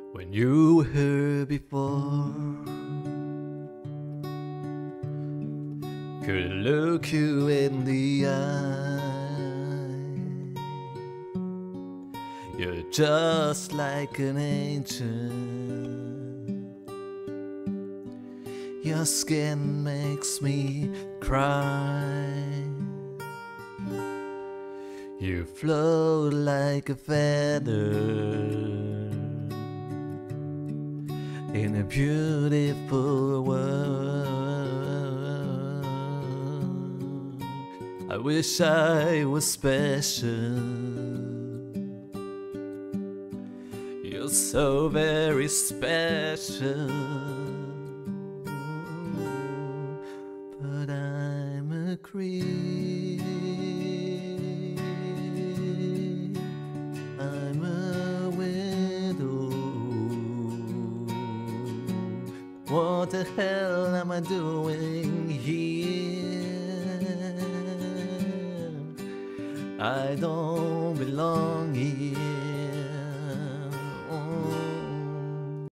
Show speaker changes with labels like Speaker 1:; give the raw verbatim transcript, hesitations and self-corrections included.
Speaker 1: When you were here before, could look you in the eye. You're just like an angel. Your skin makes me cry. You float like a feather in a beautiful world. I wish I was special. You're so very special. But I'm a creep. I'm a widow. What the hell am I doing here? I don't belong here.